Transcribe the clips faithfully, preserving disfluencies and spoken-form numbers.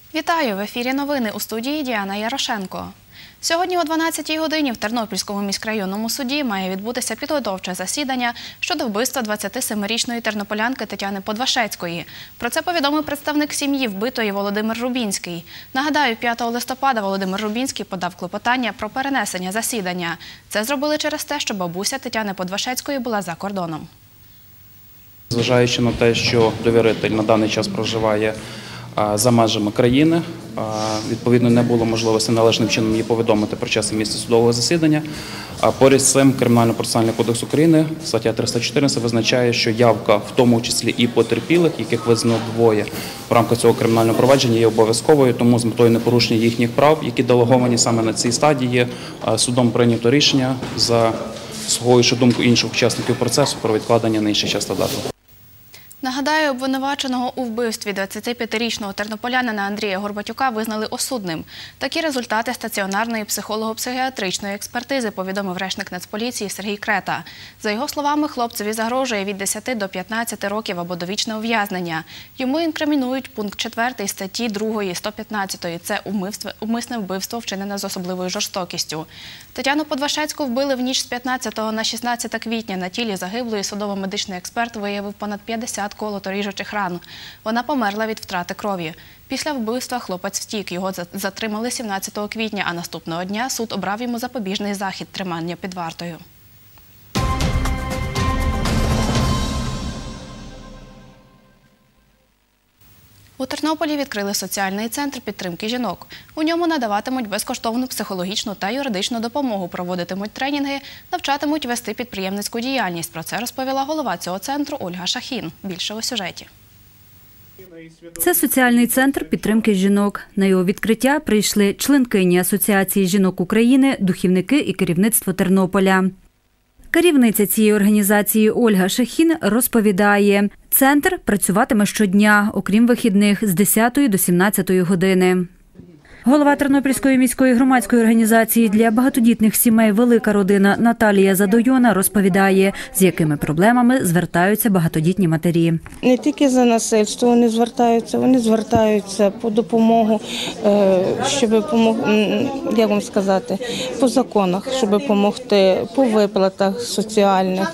Вітаю! В ефірі новини, у студії Діана Ярошенко. Сьогодні о дванадцятій годині в Тернопільському міськрайонному суді має відбутися підготовче засідання щодо вбивства двадцятисемирічної тернополянки Тетяни Подвашецької. Про це повідомив представник сім'ї вбитої Володимир Рубінський. Нагадаю, п'ятого листопада Володимир Рубінський подав клопотання про перенесення засідання. Це зробили через те, що бабуся Тетяни Подвашецької була за кордоном. Зважаючи на те, що довіритель на даний час проживає за межами країни, відповідно, не було можливості належним чином її повідомити про час і місце судового засідання. Поряд з цим Кримінально-процесуальний кодекс України, стаття триста чотирнадцять, визначає, що явка, в тому числі і потерпілих, яких визнано двоє в рамках цього кримінального провадження, є обов'язковою, тому з метою непорушення їхніх прав, які делеговані саме на цій стадії, судом прийнято рішення за слухаючи думку інших учасників процесу про відкладення на інший час та дату. Нагадаю, обвинуваченого у вбивстві двадцятип'ятирічного тернополянина Андрія Горбатюка визнали осудним. Такі результати стаціонарної психолого-психіатричної експертизи повідомив речник Нацполіції Сергій Крета. За його словами, хлопцеві загрожує від десяти до п'ятнадцяти років або довічне ув'язнення. Йому інкримінують пункт четвертий статті другої сто п'ятнадцятої. Це умисне вбивство, вчинене з особливою жорстокістю. Тетяну Подвашецьку вбили в ніч з п'ятнадцятого на шістнадцяте квітня. На тілі загиблої судово-медичний експерт виявив понад п'ятдесят колото-ріжучих ран. Вона померла від втрати крові. Після вбивства хлопець втік. Його затримали сімнадцятого квітня, а наступного дня суд обрав йому запобіжний захід – тримання під вартою. У Тернополі відкрили соціальний центр підтримки жінок. У ньому надаватимуть безкоштовну психологічну та юридичну допомогу, проводитимуть тренінги, навчатимуть вести підприємницьку діяльність. Про це розповіла голова цього центру Ольга Шахін. Більше у сюжеті. Це соціальний центр підтримки жінок. На його відкриття прийшли членкині Асоціації жінок України, духівники і керівництво Тернополя. Керівниця цієї організації Ольга Шахін розповідає, центр працюватиме щодня, окрім вихідних, з десятої до сімнадцятої години. Голова Тернопільської міської громадської організації для багатодітних сімей «Велика родина» Наталія Задойона розповідає, з якими проблемами звертаються багатодітні матері. Не тільки за насильство вони звертаються, вони звертаються по допомогу, щоб як вам сказати, по законах, щоб допомогти, по виплатах соціальних,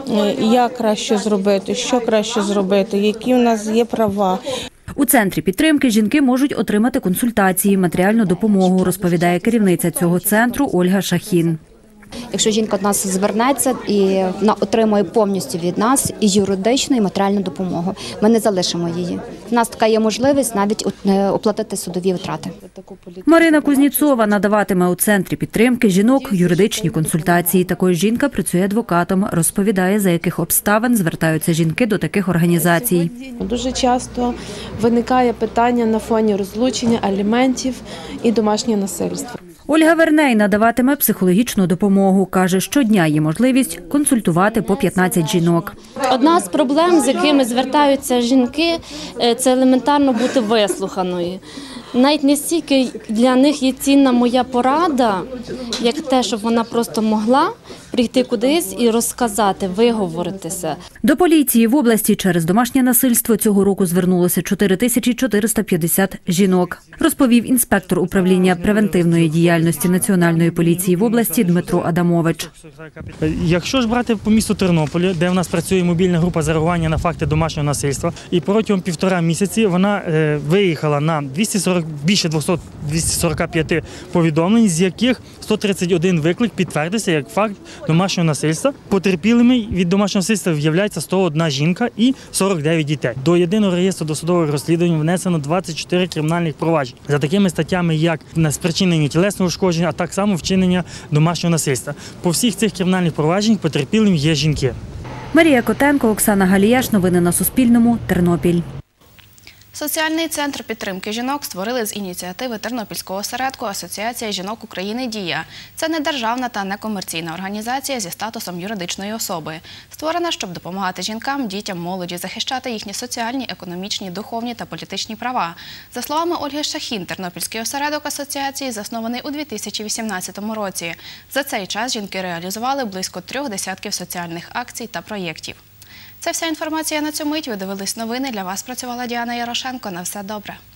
як краще зробити, що краще зробити, які у нас є права. У центрі підтримки жінки можуть отримати консультації, матеріальну допомогу, розповідає керівниця цього центру Ольга Шахін. Якщо жінка до нас звернеться, і вона отримує повністю від нас і юридичну, і матеріальну допомогу. Ми не залишимо її. У нас така є можливість навіть оплатити судові витрати. Марина Кузніцова надаватиме у центрі підтримки жінок юридичні консультації. Також жінка працює адвокатом, розповідає, за яких обставин звертаються жінки до таких організацій. Дуже часто виникає питання на фоні розлучення, аліментів і домашнього насильства. Ольга Верней надаватиме психологічну допомогу. Каже, щодня є можливість консультувати по п'ятнадцять жінок. Одна з проблем, з якими звертаються жінки, це елементарно бути вислуханою. Навіть не стільки для них є цінна моя порада, як те, щоб вона просто могла прийти кудись і розказати, виговоритися. До поліції в області через домашнє насильство цього року звернулося чотири тисячі чотириста п'ятдесят жінок, розповів інспектор управління превентивної діяльності Національної поліції в області Дмитро Адамович. Якщо ж брати по місту Тернополі, де в нас працює мобільна група за реагування на факти домашнього насильства, і протягом півтора місяці вона е, виїхала на двісті сорок, більше двісті сорок п'ять повідомлень, з яких сто тридцять один виклик підтвердився як факт домашнього насильства. Потерпілими від домашнього насильства виявляється сто одна жінка і сорок дев'ять дітей. До єдиного реєстру досудових розслідувань внесено двадцять чотири кримінальних проваджень за такими статтями, як спричинення тілесного ушкодження, а так само вчинення домашнього насильства. По всіх цих кримінальних провадженнях потерпілим є жінки. Марія Котенко, Оксана Галіяш. Новини на Суспільному. Тернопіль. Соціальний центр підтримки жінок створили з ініціативи Тернопільського осередку Асоціація жінок України «Дія». Це недержавна та некомерційна організація зі статусом юридичної особи. Створена, щоб допомагати жінкам, дітям, молоді, захищати їхні соціальні, економічні, духовні та політичні права. За словами Ольги Шахін, Тернопільський осередок асоціації заснований у дві тисячі вісімнадцятому році. За цей час жінки реалізували близько трьох десятків соціальних акцій та проєктів. Це вся інформація на цю мить. Ви дивились новини. Для вас працювала Діана Ярошенко. На все добре.